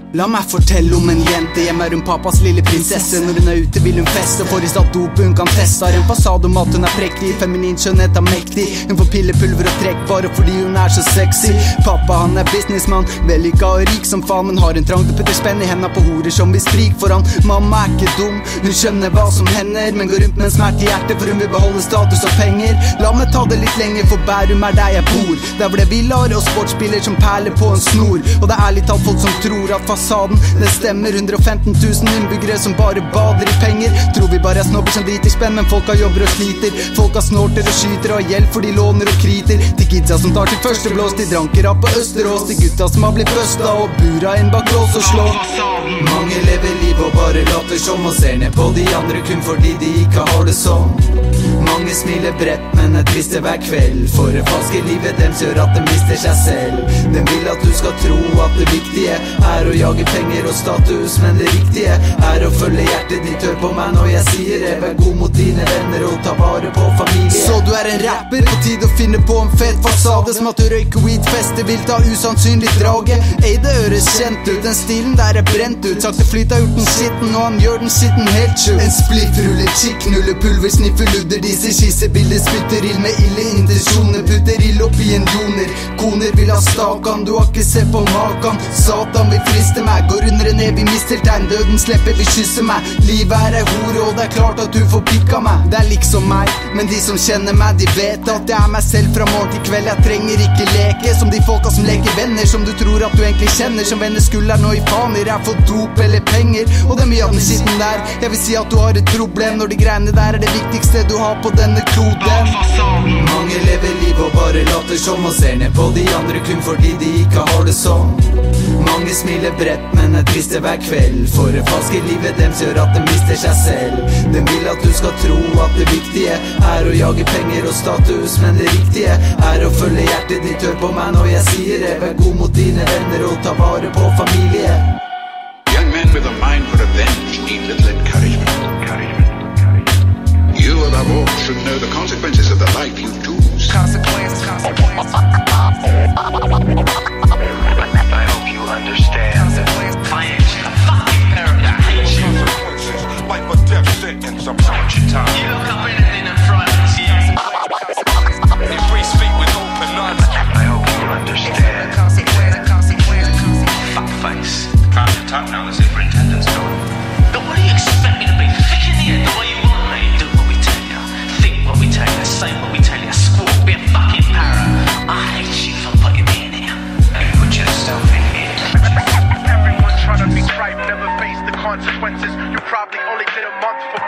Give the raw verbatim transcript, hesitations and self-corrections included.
La meg fortelle om en jente hjemme rundt pappas lille prinsesse. Når hun er ute vil hun feste, får i satt dop hun kan teste. Har en fasade om at hun er prektig, feminin skjønnhet er mektig. Hun får pillepulver og trekk bare fordi hun er så sexy. Pappa han er businessmann, vellykka og rik som faen, men har en trang til å putte spenn i hendene på horer som vil sprik for han. Mamma er ikke dum, hun skjønner hva som hender, men går rundt med en smert i hjertet for hun vil beholde status og penger. La meg ta det litt lenger, for Bærum er der jeg bor. Der hvor det er villaer og sportsbiler som perler på en snor. Og det er ærlig talt folk som tror at fasaden, det stemmer. Hundre og femten tusen innbyggere som bare bader i penger. Tror vi bare er snobber som driter i spenn, men folka jobber og sliter. Folka snorter og skyter og har hjelp for de låner og kriter. Til kidsa som tar til første blås, de drankere på Østerås. De gutta som har blitt bøsta og bura inn bak lås og slå. Mange lever liv og bare later som, og ser ned på de andre kun fordi de ikke har det sånn. Mange smiler bredt, men er triste hver kveld, for det falske livet dems gjør at de mister seg selv. Den vil at du skal tro at det viktige er å jage penger og status, men det riktige er å følge hjertet ditt. Hør på meg når jeg sier det, vær god mot dine venner og ta vare på familie. Så du er en rapper, på tide å finne på en fet fasade, som at du røyker weed, fester vilt av usannsynlig drage. Ei, det høres kjent ut, den stilen der er brent ut. Sakte flyt har gjort den skitten, og han gjør den skitten helt sjuk. En spliff ruller chick, nuller pulver, sniffer ludder, disse skissebilder spytter ild med ille intensjoner. Putter ild opp i en joner, koner vil ha stakan, du har ikke sett på makan. Satan vil friste meg, går under en evig misteltegn, døden slipper vil kysse meg. Livet er ei hore, og det er klart at du får pikka meg. Det er liksom meg, men de som kjenner meg, de vet at jeg er meg selv fra morgen til kveld. Jeg trenger ikke leke som de folka som leker venner, som du tror at du egentlig kjenner, som vender skulderen og i faner. Jeg får dop eller penger, og det er mye av den skitten der. Jeg vil si at du har et problem når de greiene der er det viktigste du har på denne kloden. Mange lever liv og bare later som, og ser ned på de andre kun fordi de ikke har det sånn. Mange smiler bredt, men er triste hver kveld, for det falske livet dems gjør at de mister seg selv. Den vil at du skal tro at det viktige er å jage penger og status, men det riktige er å følge hjertet ditt. Hør på meg når jeg sier det, vær god mot dine venner og ta vare på familie. Young men with a mind for revenge need little encouragement. You above all should know the consequences of the life you choose. Consequences, consequences. I hope you understand. Consequences. I am a fucking paradise. Consequences, life or death sentence. I'm such a time. You look up anything in front of you. Embrace fate with open arms. I hope you understand. Consequences, consequences. Fuck face. Can't you talk now? The superintendent's gone. But what do you expect me to be? Thick in the head the way you want me? Do what we tell you. Think what we tell you. Say what we tell you. Squawk, be a fucking para. I hate you for putting me in here. And put yourself in here. Everyone trying to be right, never face the consequences. You probably only get a month for